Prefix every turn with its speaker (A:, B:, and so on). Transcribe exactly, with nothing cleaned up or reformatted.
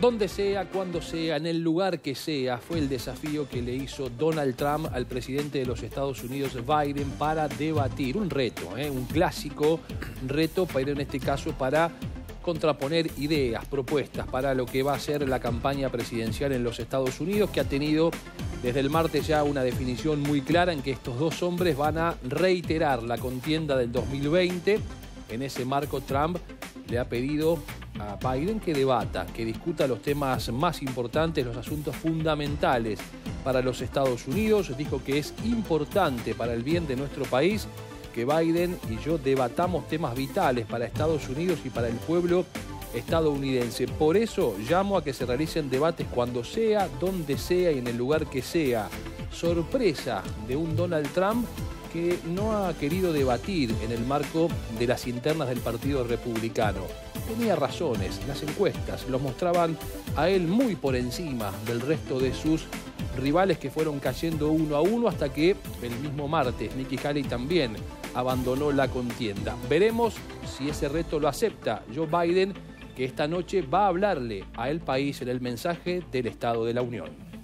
A: Donde sea, cuando sea, en el lugar que sea, fue el desafío que le hizo Donald Trump al presidente de los Estados Unidos, Biden, para debatir. Un reto, ¿eh? un clásico reto, pero en este caso para contraponer ideas, propuestas para lo que va a ser la campaña presidencial en los Estados Unidos, que ha tenido desde el martes ya una definición muy clara en que estos dos hombres van a reiterar la contienda del dos mil veinte. En ese marco, Trump le ha pedido a Biden que debata, que discuta los temas más importantes, los asuntos fundamentales para los Estados Unidos. Dijo que es importante para el bien de nuestro país que Biden y yo debatamos temas vitales para Estados Unidos y para el pueblo estadounidense. Por eso llamo a que se realicen debates cuando sea, donde sea y en el lugar que sea. Sorpresa de un Donald Trump que no ha querido debatir en el marco de las internas del Partido Republicano. Tenía razones, las encuestas los mostraban a él muy por encima del resto de sus rivales que fueron cayendo uno a uno hasta que el mismo martes Nikki Haley también abandonó la contienda. Veremos si ese reto lo acepta Joe Biden, que esta noche va a hablarle a el país en el mensaje del Estado de la Unión.